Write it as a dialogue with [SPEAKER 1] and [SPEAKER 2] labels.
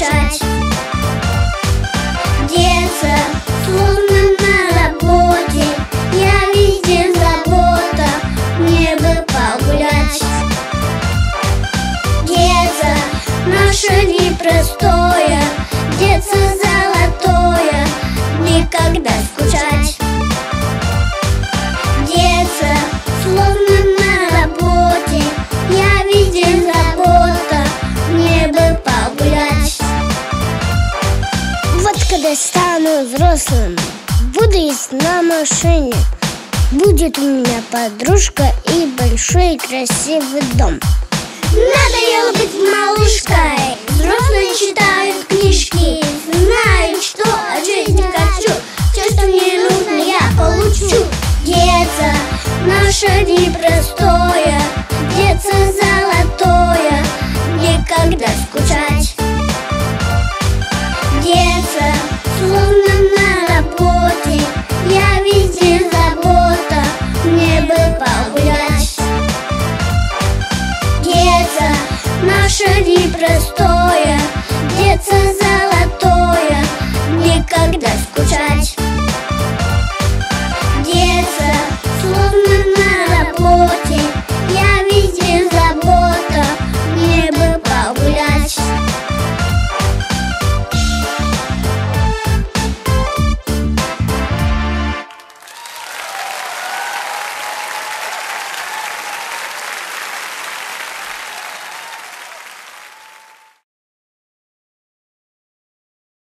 [SPEAKER 1] скучать. Деться, словно на работе, я везде забота, мне бы погулять. Деться, наше непростое, деться золотое, никогда скучать. Деться, словно на работе, я везде забота, мне бы погулять.
[SPEAKER 2] Вот когда стану взрослым, буду ездить на машине, будет у меня подружка и большой красивый дом.
[SPEAKER 1] Надоело быть малышкой, взрослые читают книжки, знают, что от жизни хочу, все, что мне нужно, я получу. Деться, наше непростое, деться золотое, никогда скучать. Деться, словно на работе, я везде забота, мне бы погулять. Деться, наше непростое, деться